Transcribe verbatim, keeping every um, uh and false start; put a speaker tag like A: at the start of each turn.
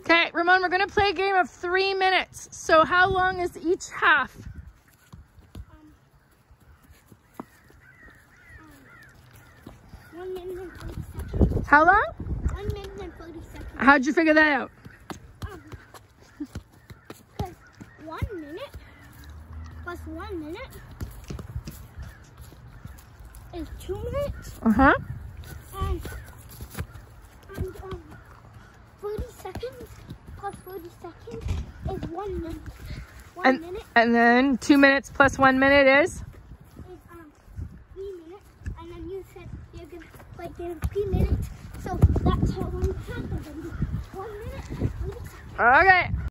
A: Okay, Ramon, we're gonna play a game of three minutes. So how long is each half?
B: Um, um, one minute and forty seconds.
A: How long?
B: One minute and forty seconds.
A: How'd you figure that out?
B: Um, because one minute plus one minute is two minutes.
A: Uh-huh.
B: And, and um, forty seconds plus forty seconds is one minute. One
A: And,
B: minute
A: and then two minutes plus one minute is?
B: is um three minutes. And then you said you're gonna play game three minutes. So that's how long half of them. One minute. forty seconds.
A: Okay.